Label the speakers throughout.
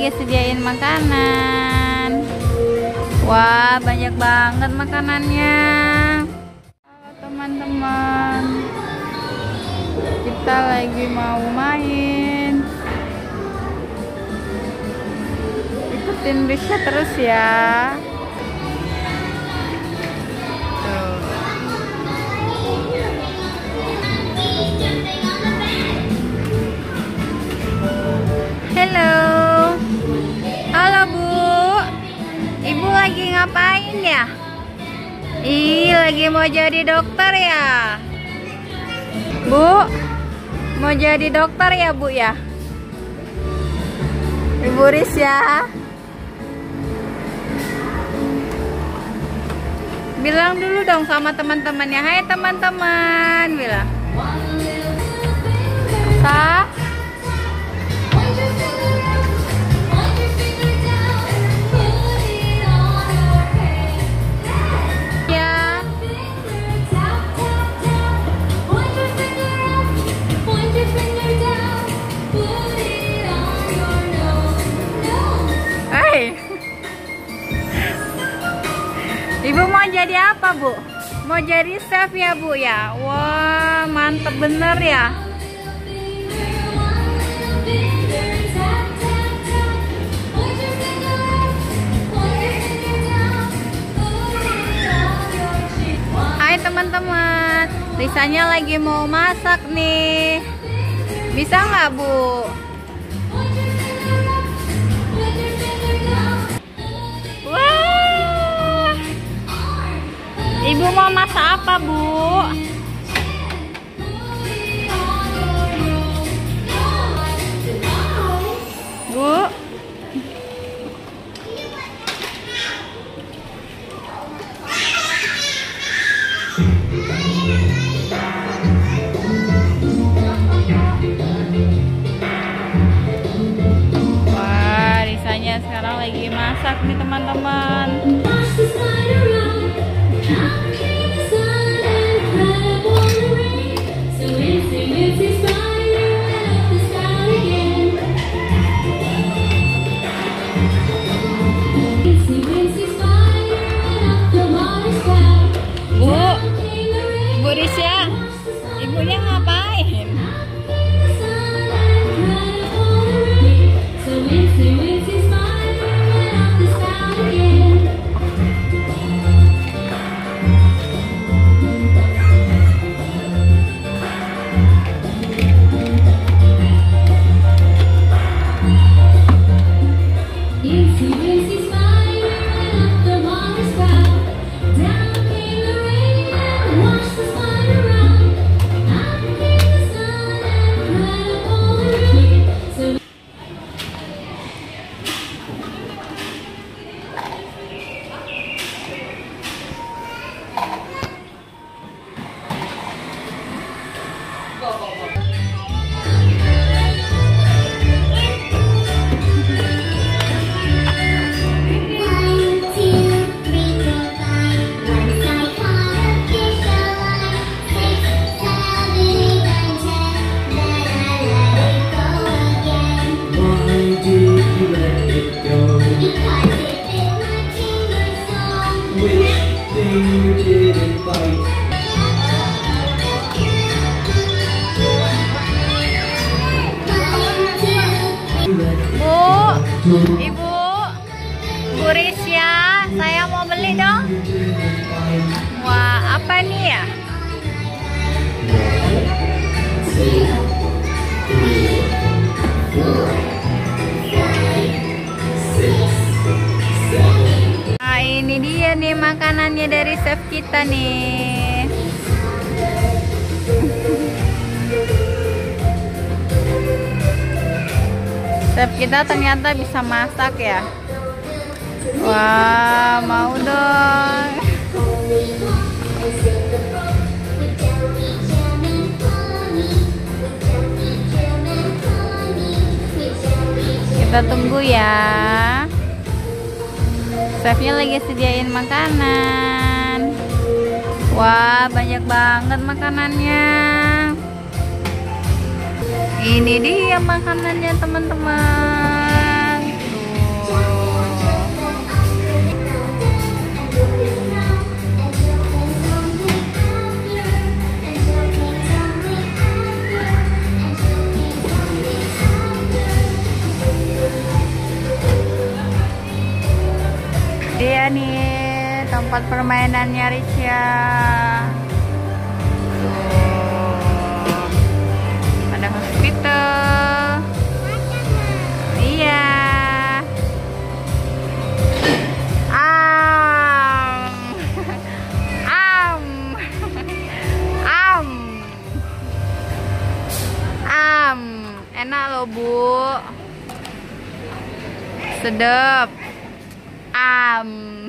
Speaker 1: lagi sediain makanan. Wah, banyak banget makanannya. Halo teman-teman, kita lagi mau main. Ikutin Risha terus ya. Halo Bu, Ibu lagi ngapain ya? Ih, lagi mau jadi dokter ya? Bu, mau jadi dokter ya Bu ya? Ibu Risha, bilang dulu dong sama teman-temannya. Hai teman-teman, bilang. Sa? Ibu mau jadi apa Bu? Mau jadi chef ya Bu ya? Wah, mantep bener ya. Hai teman-teman, Risanya lagi mau masak nih. Bisa nggak Bu? Ibu mau masak apa Bu? Bu? Wah, Risanya sekarang lagi masak nih teman-teman. Bu Risha, ibunya ngapain? Ibu, Bu Risha, saya mau beli dong. Wah, apa nih ya? Nah, ini dia nih makanannya dari chef kita nih. Chef kita ternyata bisa masak ya. Wah, mau dong. Kita tunggu ya. Chefnya lagi sediain makanan. Wah, banyak banget makanannya. Ini dia makanannya teman-teman. dia nih, tempat permainannya Risha. Tuh, ada hospital. Iya. Enak loh Bu, sedap. Am.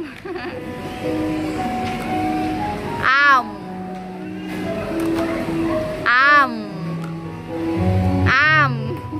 Speaker 1: Am. Am. Am.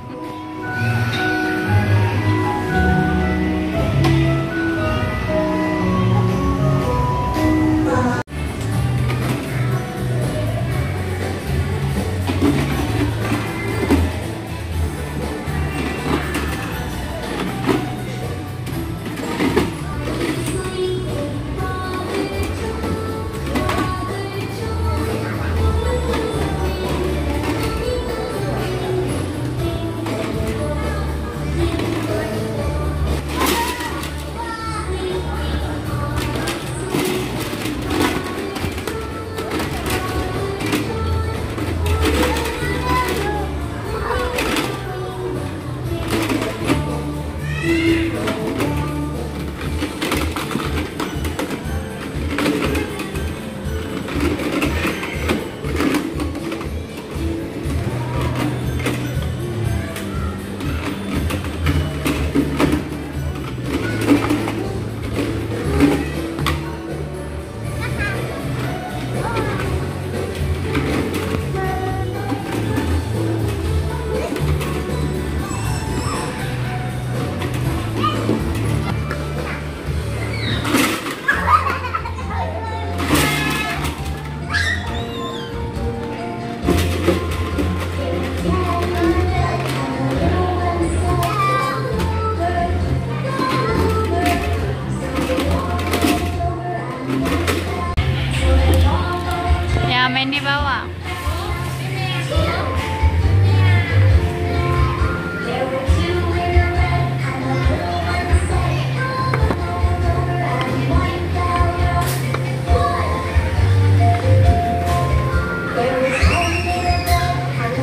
Speaker 1: Main di bawah.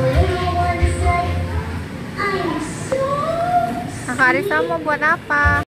Speaker 1: Kakak Arisa mau buat apa?